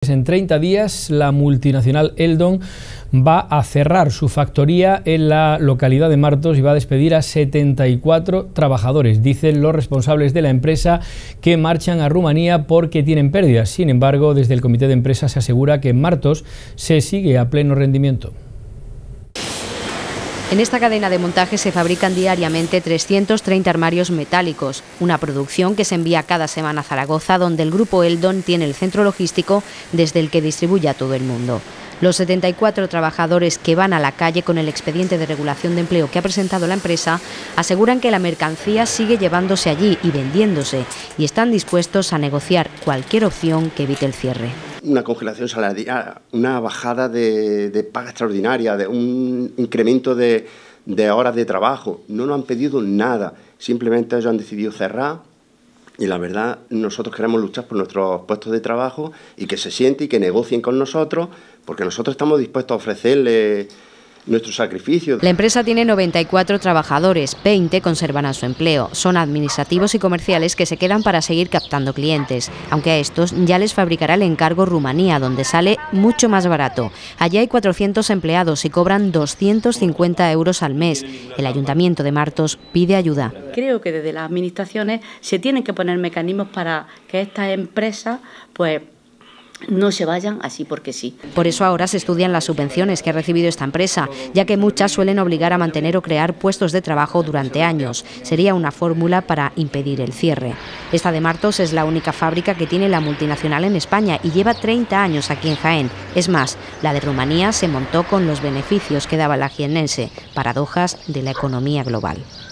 en 30 días, la multinacional Eldon va a cerrar su factoría en la localidad de Martos y va a despedir a 74 trabajadores. Dicen los responsables de la empresa que marchan a Rumanía porque tienen pérdidas. Sin embargo, desde el comité de empresa se asegura que en Martos se sigue a pleno rendimiento. En esta cadena de montaje se fabrican diariamente 330 armarios metálicos, una producción que se envía cada semana a Zaragoza, donde el grupo Eldon tiene el centro logístico desde el que distribuye a todo el mundo. Los 74 trabajadores que van a la calle con el expediente de regulación de empleo que ha presentado la empresa aseguran que la mercancía sigue llevándose allí y vendiéndose y están dispuestos a negociar cualquier opción que evite el cierre. Una congelación salarial, una bajada de paga extraordinaria, de un incremento de horas de trabajo. No nos han pedido nada, simplemente ellos han decidido cerrar y la verdad nosotros queremos luchar por nuestros puestos de trabajo y que se sienten y que negocien con nosotros, porque nosotros estamos dispuestos a ofrecerles nuestro sacrificio. La empresa tiene 94 trabajadores, 20 conservarán su empleo. Son administrativos y comerciales que se quedan para seguir captando clientes, aunque a estos ya les fabricará el encargo Rumanía, donde sale mucho más barato. Allí hay 400 empleados y cobran 250 euros al mes. El Ayuntamiento de Martos pide ayuda. Creo que desde las administraciones se tienen que poner mecanismos para que estas empresas no se vayan así porque sí. Por eso ahora se estudian las subvenciones que ha recibido esta empresa, ya que muchas suelen obligar a mantener o crear puestos de trabajo durante años. Sería una fórmula para impedir el cierre. Esta de Martos es la única fábrica que tiene la multinacional en España y lleva 30 años aquí en Jaén. Es más, la de Rumanía se montó con los beneficios que daba la jiennense, paradojas de la economía global.